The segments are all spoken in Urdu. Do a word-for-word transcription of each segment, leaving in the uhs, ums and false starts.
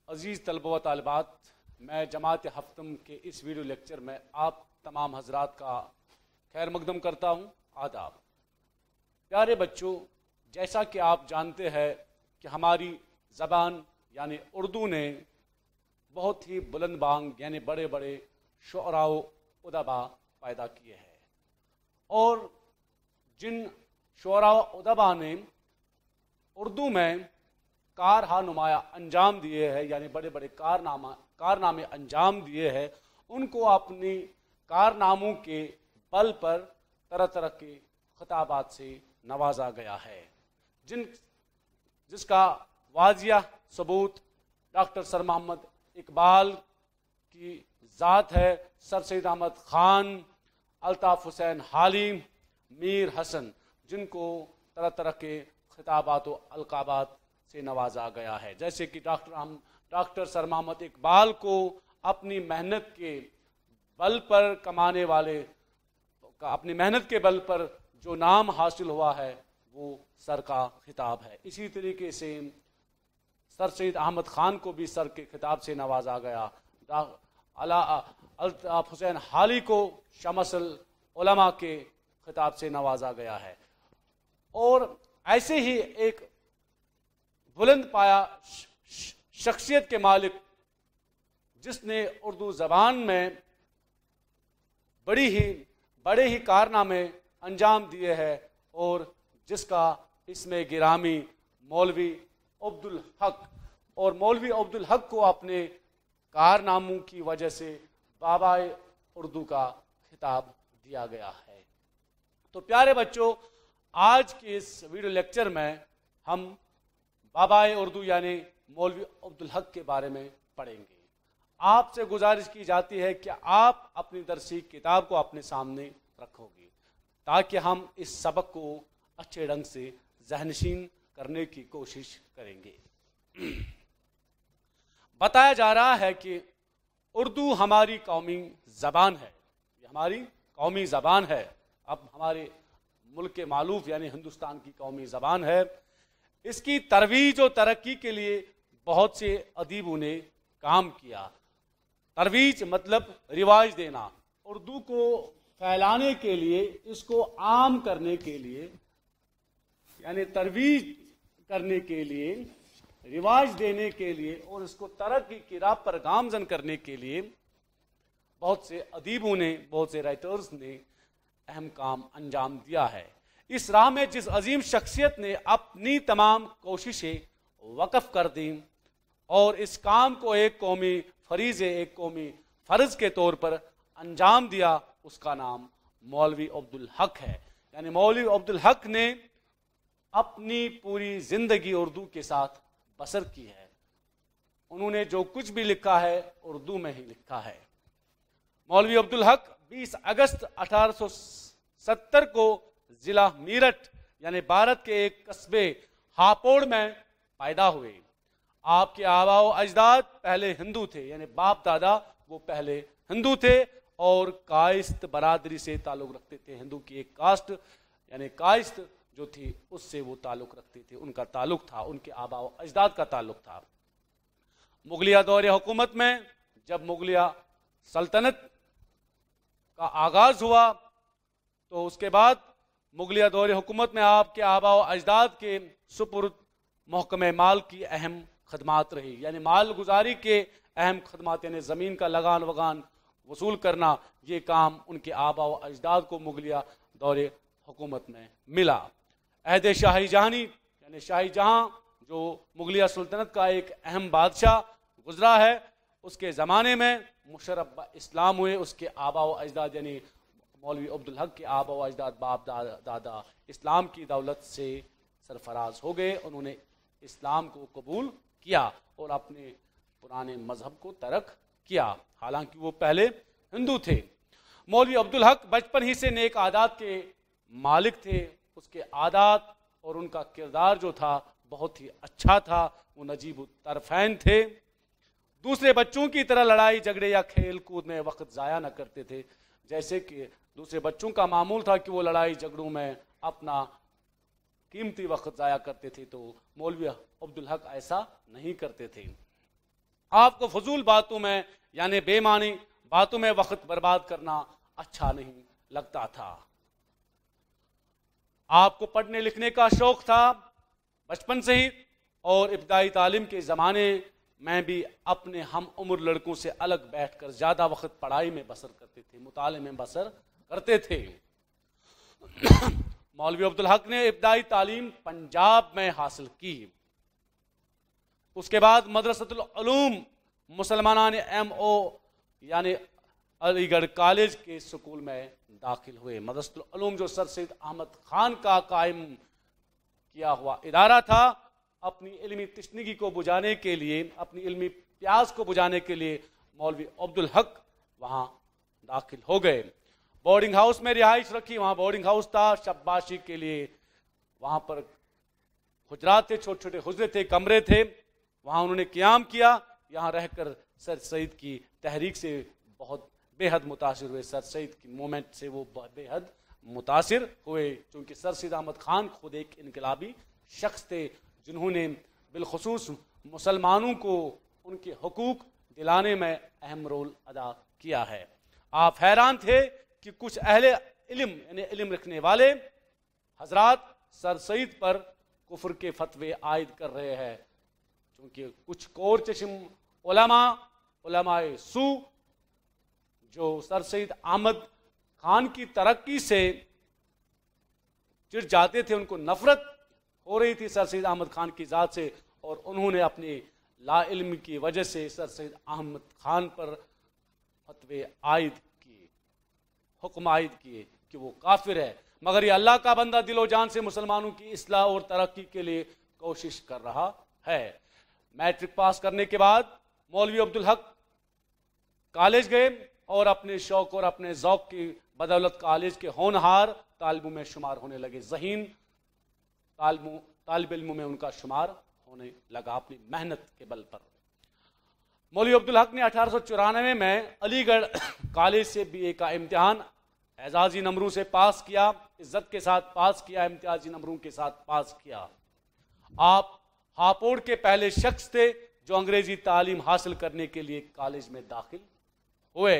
عزیز طلبہ و طالبات، میں جماعت ہفتم کے اس ویڈیو لیکچر میں آپ تمام حضرات کا خیر مقدم کرتا ہوں۔ آداب۔ پیارے بچوں، جیسا کہ آپ جانتے ہیں کہ ہماری زبان یعنی اردو نے بہت ہی بلند بانگ یعنی بڑے بڑے شعراء و ادبا پیدا کیے ہیں، اور جن شعراء و ادبا نے اردو میں کارہا نمایاں انجام دیے ہیں، یعنی بڑے بڑے کارنامہ کارنامے انجام دیے ہیں، ان کو اپنی کارناموں کے بل پر طرح طرح کے خطابات سے نوازا گیا ہے، جن جس کا واضح ثبوت ڈاکٹر سر محمد اقبال کی ذات ہے، سر سید احمد خان، الطاف حسین حالی، میر حسن، جن کو طرح طرح کے خطابات و القابات سے نوازا گیا ہے۔ جیسے کہ doctor doctor sir Muhammad Iqbal کو اپنی محنت کے بل پر کمانے والے اپنی محنت کے بل پر جو نام حاصل ہوا ہے وہ سر کا خطاب ہے۔ اسی طریقے سے سر سید احمد خان کو بھی سر کے خطاب سے نوازا گیا، الطاف حسین حالی کو شمس العلماء کے خطاب سے نوازا گیا ہے، اور ایسے ہی ایک بلند پایا شخصیت کے مالک جس نے اردو زبان میں بڑی ہی بڑے ہی کارنامے انجام دیے ہیں، اور جس کا اسم گرامی مولوی عبدالحق، اور مولوی عبدالحق کو اپنے کارناموں کی وجہ سے بابا اردو کا خطاب دیا گیا ہے۔ تو پیارے بچوں، آج کے اس ویڈیو لیکچر میں ہم بابا اردو یعنی مولوی عبدالحق کے بارے میں پڑھیں گے۔ آپ سے گزارش کی جاتی ہے کہ آپ اپنی درسی کتاب کو اپنے سامنے رکھو گے تاکہ ہم اس سبق کو اچھے ڈھنگ سے ذہنشین کرنے کی کوشش کریں گے۔ بتایا جا رہا ہے کہ اردو ہماری قومی زبان ہے، یہ ہماری قومی زبان ہے، اب ہمارے ملک کے معلوف یعنی ہندوستان کی قومی زبان ہے۔ اس کی ترویج و ترقی کے لیے بہت سے ادیبوں نے کام کیا۔ ترویج مطلب رواج دینا، اردو کو پھیلانے کے لیے، اس کو عام کرنے کے لیے، یعنی ترویج کرنے کے لیے، رواج دینے کے لیے، اور اس کو ترقی کی راہ پر گامزن کرنے کے لیے بہت سے ادیبوں نے، بہت سے رائٹرز نے اہم کام انجام دیا ہے۔ اس راہ میں جس عظیم شخصیت نے اپنی تمام کوششیں وقف کر دیں اور اس کام کو ایک قومی فریضے ایک قومی فرض کے طور پر انجام دیا، اس کا نام مولوی عبدالحق ہے۔ یعنی مولوی عبدالحق نے اپنی پوری زندگی اردو کے ساتھ بسر کی ہے، انہوں نے جو کچھ بھی لکھا ہے اردو میں ہی لکھا ہے۔ مولوی عبدالحق بیس اگست اٹھارہ سو ستر کو ضلع میرٹھ یعنی بھارت کے ایک قصبے ہاپوڑ میں پیدا ہوئے۔ آپ کے آباء و اجداد پہلے ہندو تھے، یعنی باپ دادا وہ پہلے ہندو تھے اور کائست برادری سے تعلق رکھتے تھے۔ ہندو کی ایک کاسٹ یعنی کائست جو تھی اس سے وہ تعلق رکھتے تھے، ان کا تعلق تھا، ان کے آباء و اجداد کا تعلق تھا۔ مغلیہ دور حکومت میں جب مغلیہ سلطنت کا آغاز ہوا تو اس کے بعد مغلیہ دور حکومت میں آپ کے آباء و اجداد کے سپرد محکمہ مال کی اہم خدمات رہی، یعنی مال گزاری کے اہم خدمات، یعنی زمین کا لگان وگان وصول کرنا، یہ کام ان کے آباء و اجداد کو مغلیہ دور حکومت میں ملا۔ عہد شاہی جہانی یعنی شاہی جہاں جو مغلیہ سلطنت کا ایک اہم بادشاہ گزرا ہے، اس کے زمانے میں مشرف اسلام ہوئے، اس کے آباء و اجداد یعنی مولوی عبدالحق کے آباء و اجداد باپ دادا اسلام کی دولت سے سرفراز ہو گئے، انہوں نے اسلام کو قبول کیا اور اپنے پرانے مذہب کو ترک کیا، حالانکہ وہ پہلے ہندو تھے۔ مولوی عبدالحق بچپن ہی سے نیک عادات کے مالک تھے، اس کے عادات اور ان کا کردار جو تھا بہت ہی اچھا تھا، وہ نجیب الطرفین تھے، دوسرے بچوں کی طرح لڑائی جھگڑے یا کھیل کود میں وقت ضائع نہ کرتے تھے، جیسے کہ دوسرے بچوں کا معمول تھا کہ وہ لڑائی جھگڑوں میں اپنا قیمتی وقت ضائع کرتے تھے، تو مولوی عبدالحق ایسا نہیں کرتے تھے۔ آپ کو فضول باتوں میں یعنی بے معنی باتوں میں وقت برباد کرنا اچھا نہیں لگتا تھا۔ آپ کو پڑھنے لکھنے کا شوق تھا بچپن سے ہی، اور ابتدائی تعلیم کے زمانے میں بھی اپنے ہم عمر لڑکوں سے الگ بیٹھ کر زیادہ وقت پڑھائی میں بسر کرتے تھے، مطالعے میں بسر کرتے تھے۔ مولوی عبدالحق نے ابتدائی تعلیم پنجاب میں حاصل کی، اس کے بعد مدرسۃ العلوم مسلمانان ایم او یعنی علی گڑھ کالج کے سکول میں داخل ہوئے۔ مدرسۃ العلوم جو سر سید احمد خان کا قائم کیا ہوا ادارہ تھا، اپنی علمی تشنگی کو بجھانے کے لیے، اپنی علمی پیاس کو بجھانے کے لیے مولوی عبدالحق وہاں داخل ہو گئے۔ بورڈنگ ہاؤس میں رہائش رکھی، وہاں بورڈنگ ہاؤس تھا شباشی کے لیے، وہاں پر حجرات تھے، چھوٹے چھوٹے حجرے تھے، کمرے تھے، وہاں انہوں نے قیام کیا۔ یہاں رہ کر سر سید کی تحریک سے بہت بے حد متاثر ہوئے، سر سید کی مومنٹ سے وہ بے حد متاثر ہوئے، چونکہ سر سید احمد خان خود ایک انقلابی شخص تھے جنہوں نے بالخصوص مسلمانوں کو ان کے حقوق دلانے میں اہم رول ادا کیا ہے۔ آپ حیران تھے کہ کچھ اہل علم یعنی علم رکھنے والے حضرات سر سید پر کفر کے فتوے عائد کر رہے ہیں، چونکہ کچھ کور چشم علماء علماء سو جو سر سید احمد خان کی ترقی سے چڑ جاتے تھے، ان کو نفرت ہو رہی تھی سر سید احمد خان کی ذات سے، اور انہوں نے اپنے لا علم کی وجہ سے سر سید احمد خان پر فتوے عائد کیے، حکم عائد کیے کہ وہ کافر ہے، مگر یہ اللہ کا بندہ دل و جان سے مسلمانوں کی اصلاح اور ترقی کے لیے کوشش کر رہا ہے۔ میٹرک پاس کرنے کے بعد مولوی عبدالحق کالج گئے اور اپنے شوق اور اپنے ذوق کی بدولت کالج کے ہونہار طالبوں میں شمار ہونے لگے، ذہین طالب علموں میں ان کا شمار ہونے لگا اپنی محنت کے بل پر۔ مولوی عبدالحق نے اٹھارہ سو چورانوے میں علی گڑھ کالج سے بی اے کا امتحان اعزازی نمبروں سے پاس کیا، عزت کے ساتھ پاس کیا، امتیازی نمبروں کے ساتھ پاس کیا۔ آپ ہاپوڑ کے پہلے شخص تھے جو انگریزی تعلیم حاصل کرنے کے لیے کالج میں داخل ہوئے۔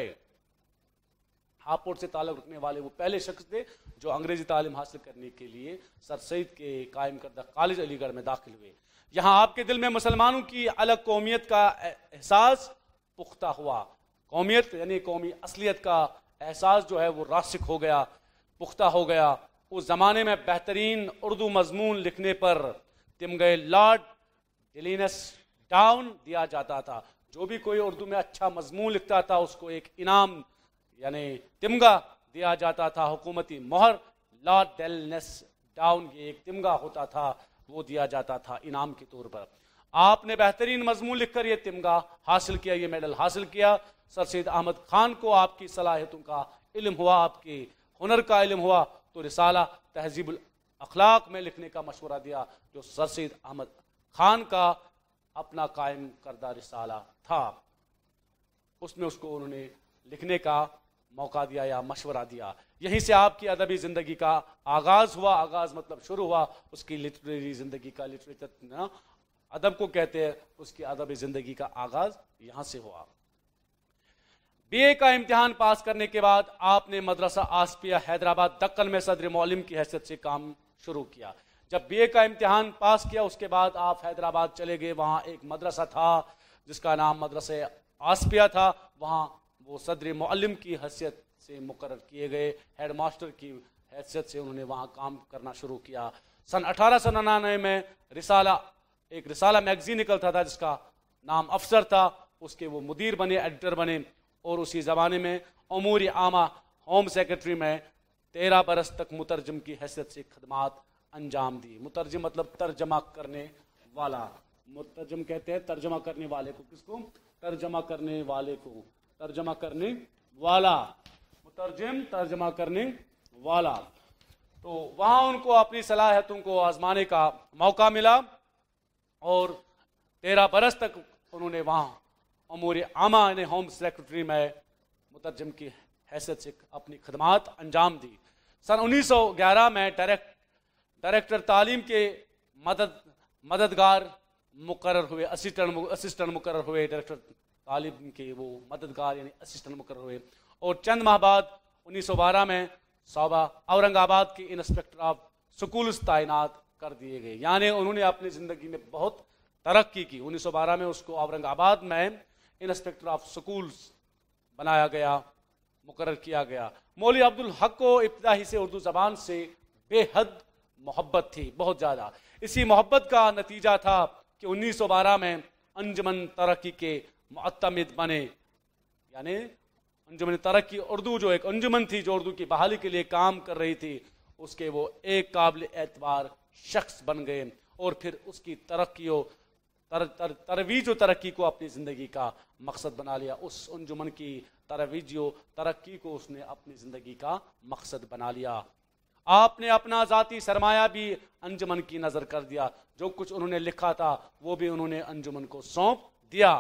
ہاپوڑ سے تعلق رکھنے والے وہ پہلے شخص تھے جو انگریزی تعلیم حاصل کرنے کے لیے سر سید کے قائم کردہ کالج علی گڑھ میں داخل ہوئے۔ یہاں آپ کے دل میں مسلمانوں کی الگ قومیت کا احساس پختہ ہوا، قومیت یعنی قومی اصلیت کا احساس جو ہے وہ راسخ ہو گیا، پختہ ہو گیا۔ اس زمانے میں بہترین اردو مضمون لکھنے پر تمغہ لارڈ ڈیلینس ڈاؤن دیا جاتا تھا، جو بھی کوئی اردو میں اچھا مضمون لکھتا تھا اس کو ایک انعام یعنی تمغہ دیا جاتا تھا، حکومتی مہر لارڈ ڈیلینس ڈاؤن، یہ ایک تمغہ ہوتا تھا، وہ دیا جاتا تھا انعام کے طور پر۔ آپ نے بہترین مضمون لکھ کر یہ تمغہ حاصل کیا، یہ میڈل حاصل کیا۔ سر سید احمد خان کو آپ کی صلاحیتوں کا علم ہوا، آپ کے ہنر کا علم ہوا، تو رسالہ تہذیب الاخلاق میں لکھنے کا مشورہ دیا، جو سر سید احمد خان کا اپنا قائم کردہ رسالہ تھا۔ اس میں اس کو انہوں نے لکھنے کا موقع دیا یا مشورہ دیا۔ یہیں سے آپ کی ادبی زندگی کا آغاز ہوا، آغاز مطلب شروع ہوا اس کی لٹریری زندگی کا، لٹریچر ادب کو کہتے ہیں، اس کی ادبی زندگی کا آغاز یہاں سے ہوا۔ بی اے کا امتحان پاس کرنے کے بعد آپ نے مدرسہ آسپیہ حیدرآباد دکن میں صدر معلم کی حیثیت سے کام شروع کیا۔ جب بی اے کا امتحان پاس کیا اس کے بعد آپ حیدرآباد چلے گئے، وہاں ایک مدرسہ تھا جس کا نام مدرسہ آسپیہ تھا، وہاں وہ صدر معلم کی حیثیت سے مقرر کیے گئے، ہیڈ ماسٹر کی حیثیت سے انہوں نے وہاں کام کرنا شروع کیا۔ سن اٹھارہ سو ننانوے میں رسالہ ایک رسالہ میگزین نکلتا تھا جس کا نام افسر تھا، اس کے وہ مدیر بنے، ایڈیٹر بنے، اور اسی زمانے میں امور عامہ ہوم سیکرٹری میں تیرہ برس تک مترجم کی حیثیت سے خدمات انجام دی۔ مترجم مطلب ترجمہ کرنے والا، مترجم کہتے ہیں ترجمہ کرنے والے کو، کس کو؟ ترجمہ کرنے والے کو، ترجمہ کرنے والا، مترجم ترجمہ کرنے والا۔ تو وہاں ان کو اپنی صلاحیتوں کو آزمانے کا موقع ملا، اور تیرہ برس تک انہوں نے وہاں امور عامہ یعنی ہوم سیکرٹری میں مترجم کی حیثیت سے اپنی خدمات انجام دی۔ سن انیس سو گیارہ میں ڈائریکٹ ڈائریکٹر تعلیم کے مدد مددگار मुकर्रर हुए, असिस्टेंट असिस्टेंट मुकर्रर हुए, डायरेक्टर तालिब के वो मददगार यानी असिस्टेंट मुकर्रर हुए। और चंद माह बाद उन्नीस सौ बारह में सौबा औरंगाबाद के इंस्पेक्टर ऑफ स्कूल्स तैनात कर दिए गए, यानी उन्होंने अपनी ज़िंदगी में बहुत तरक्की की। उन्नीस सौ बारह में उसको औरंगाबाद में इंस्पेक्टर ऑफ स्कूल्स बनाया गया, मुकर्रर किया गया। मौलवी अब्दुल हक को इब्तिदाई से उर्दू ज़बान से बेहद मोहब्बत थी, बहुत ज़्यादा। इसी मोहब्बत का नतीजा था कि उन्नीस सौ बारह में अंजुमन तरक्की के मुअत्तमिद बने, यानी अंजुमन तरक्की उर्दू जो एक अंजुमन थी जो उर्दू की बहाली के लिए काम कर रही थी, उसके वो एक काबिल एतबार शख्स बन गए और फिर उसकी तरक्की तर, तर, तरवीज तरक्की को अपनी ज़िंदगी का मकसद बना लिया। उस अंजुमन की तरवीज तरक्की को उसने अपनी ज़िंदगी का मकसद बना लिया। आपने अपना ज़ाती सरमाया भी अंजुमन की नज़र कर दिया, जो कुछ उन्होंने लिखा था वो भी उन्होंने अंजुमन को सौंप दिया,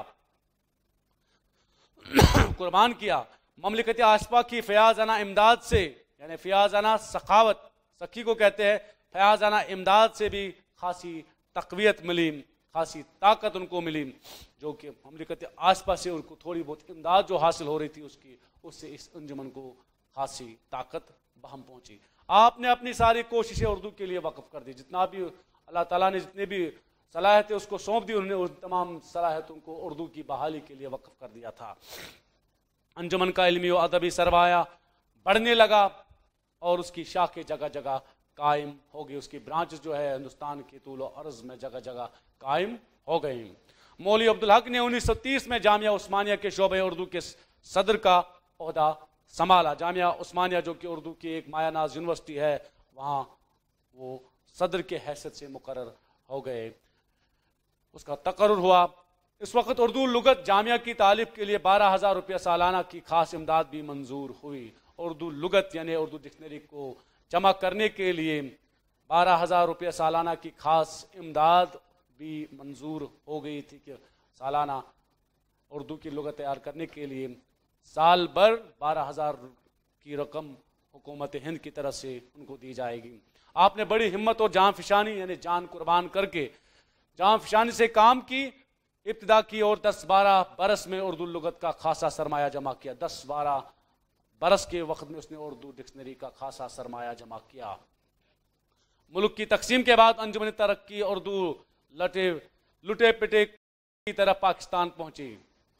कुर्बान किया। ममलिकत आसपा की फयाजाना इमदाद से, यानी फयाजाना सखावत, सखी को कहते हैं, फयाजाना इमदाद से भी खासी तकवीत मिली, खासी ताकत उनको मिली, जो कि ममलिकत आसपा से उनको थोड़ी बहुत इमदाद जो हासिल हो रही थी उसकी, उससे इस अंजुमन को खासी ताकत बहम पहुंची। आपने अपनी सारी कोशिशें उर्दू के लिए वक्फ कर दी, जितना भी अल्लाह ताला ने जितने भी सलाहियतें उसको सौंप दी, उन्होंने उन तमाम सलाहियतों को उर्दू की बहाली के लिए वक्फ कर दिया था। अंजुमन का इल्मी और अदबी सरमाया बढ़ने लगा और उसकी शाखें जगह जगह कायम हो गई, उसकी ब्रांचेस जो है हिंदुस्तान के तूल और अर्ज में जगह जगह कायम हो गई। मौलवी अब्दुल हक ने उन्नीस सौ तीस में जामिया उस्मानिया के शोबे उर्दू के सदर का ओहदा संभाला। जामिया उस्मानिया जो कि उर्दू की एक मायानाज यूनिवर्सिटी है, वहाँ वो सदर के हैसियत से मुकर्रर हो गए, उसका तकर्रुर हुआ। इस वक्त उर्दू लुगत जामिया की तालीब के लिए बारह हज़ार रुपया सालाना की खास इमदाद भी मंजूर हुई। उर्दू लुगत यानी उर्दू डिक्शनरी को जमा करने के लिए बारह हज़ार रुपया सालाना की खास इमदाद भी मंजूर हो गई थी कि सालाना उर्दू की लुगत तैयार करने के लिए साल भर बारह हज़ार की रकम हुकूमत हिंद की तरफ से उनको दी जाएगी। आपने बड़ी हिम्मत और जान फिशानी यानी जान कुर्बान करके जान फिशानी से काम की, इब्तिदा की और दस बारह बरस में उर्दू लुगत का खासा सरमाया जमा किया। दस बारह बरस के वक्त में उसने उर्दू डिक्शनरी का खासा सरमाया जमा किया। मुल्क की तकसीम के बाद अंजुमन तरक्की उर्दू लटे लुटे पिटे की तरफ पाकिस्तान पहुंची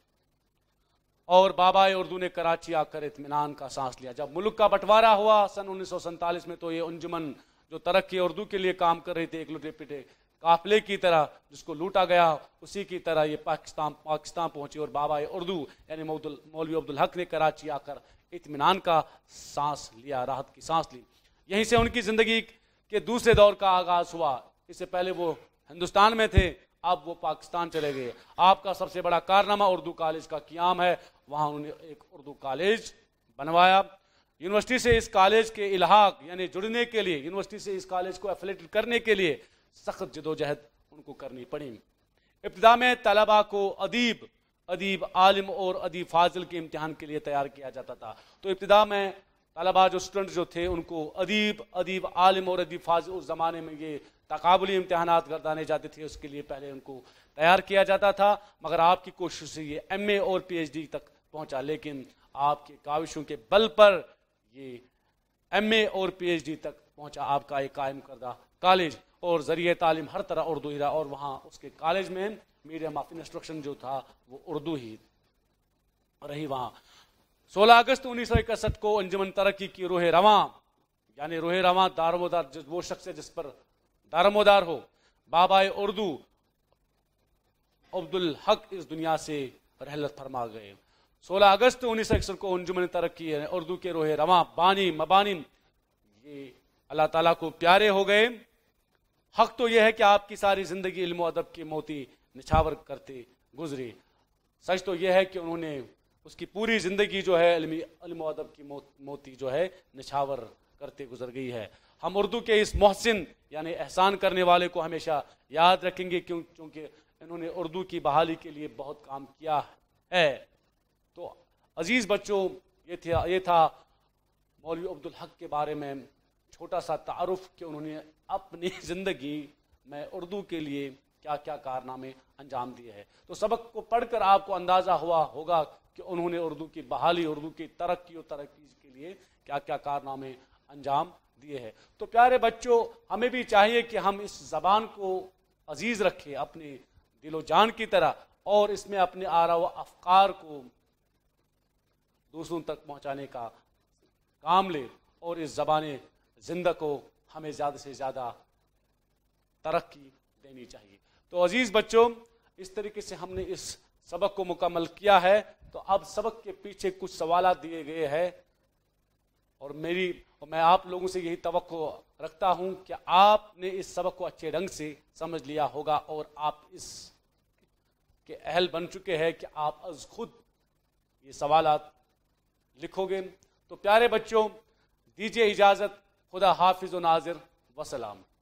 और बाबाए उर्दू ने कराची आकर इत्मीनान का सांस लिया। जब मुल्क का बंटवारा हुआ सन उन्नीस सौ सैंतालीस में, तो ये अंजुमन जो तरक्की उर्दू के लिए काम कर रही थी एक लुटे पिटे काफिले की तरह, जिसको लूटा गया उसी की तरह ये पाकिस्तान पाकिस्तान पहुंची और बाबाए उर्दू यानी मौलवी अब्दुल हक ने कराची आकर इत्मीनान का सांस लिया, राहत की सांस ली। यहीं से उनकी ज़िंदगी के दूसरे दौर का आगाज़ हुआ। इससे पहले वो हिंदुस्तान में थे, अब वो पाकिस्तान चले गए। आपका सबसे बड़ा कारनामा उर्दू कॉलेज का क़याम है, वहाँ उन्होंने एक उर्दू कॉलेज बनवाया। यूनिवर्सिटी से इस कॉलेज के इल्हाक यानी जुड़ने के लिए, यूनिवर्सिटी से इस कॉलेज को एफिलेटेड करने के लिए सख्त जदोजहद उनको करनी पड़ी। इब्तिदा में तलबा को अदीब अदीब आलिम और अदीब फाजिल के इम्तिहान के लिए तैयार किया जाता था। तो इब्तिदा में तलबा जो स्टूडेंट जो थे उनको अदीब अदीब आलिम और अदीब फाजिल, उस ज़माने में ये तकाबुली इम्तिहानात गर्दाने जाते थे, उसके लिए पहले उनको तैयार किया जाता था। मगर आपकी कोशिश से ये एम ए और पी एच डी तक पहुँचा, लेकिन आपके काविशों के बल पर ये एम ए और पी एच डी तक पहुँचा आपका एक कायम करदा कॉलेज। और ज़रिए तालीम हर तरह उर्दू ही रहा, और वहाँ उसके कॉलेज में मीडियम ऑफ इंस्ट्रक्शन जो था वो उर्दू ही रही। वहाँ सोलह अगस्त उन्नीस सौ इकसठ को अंजुमन तरक्की की रूह रवां यानी रूह रवां दारमोदार, वो शख्स है जिस पर दारमोदार हो, बाबाए उर्दू अब्दुल हक इस दुनिया से रहलत फरमा गए। सोलह अगस्त उन्नीस सौ इकसठ को अंजुमन तरक्की उर्दू के रूह रवां बानी मबानी ये अल्लाह ताला को प्यारे हो गए। हक तो यह है कि आपकी सारी ज़िंदगी इल्म अदब की मोती निछावर करते गुजरी। सच तो यह है कि उन्होंने उसकी पूरी ज़िंदगी जो है इल्मी इल्म अदब की मोती जो है निछावर करते गुजर गई है। हम उर्दू के इस मोहसिन यानी एहसान करने वाले को हमेशा याद रखेंगे, क्यों क्योंकि इन्होंने उर्दू की बहाली के लिए बहुत काम किया है। तो अजीज़ बच्चों, ये था ये था मौलवी अब्दुल हक के बारे में छोटा सा तारुफ कि उन्होंने अपनी ज़िंदगी में उर्दू के लिए کیا کیا کارنامے انجام دیے ہیں۔ تو سبق کو پڑھ کر آپ کو اندازہ ہوا ہوگا کہ انہوں نے اردو کی بحالی، اردو کی ترقی و ترقی کے لیے کیا کیا کارنامے انجام دیے ہیں۔ تو پیارے بچوں، ہمیں بھی چاہیے کہ ہم اس زبان کو عزیز رکھیں اپنے دل و جان کی طرح، اور اس میں اپنے آراء و افکار کو دوسروں تک پہنچانے کا کام لے، اور اس زبان زندہ کو ہمیں زیادہ سے زیادہ ترقی دینی چاہیے۔ تو عزیز بچوں، اس طریقے سے ہم نے اس سبق کو مکمل کیا ہے۔ تو اب سبق کے پیچھے کچھ سوالات دیے گئے ہیں، اور میری اور میں آپ لوگوں سے یہی توقع رکھتا ہوں کہ آپ نے اس سبق کو اچھے ڈھنگ سے سمجھ لیا ہوگا، اور آپ اس کے اہل بن چکے ہیں کہ آپ از خود یہ سوالات لکھو گے۔ تو پیارے بچوں، دیجیے اجازت، خدا حافظ و ناظر، وسلام۔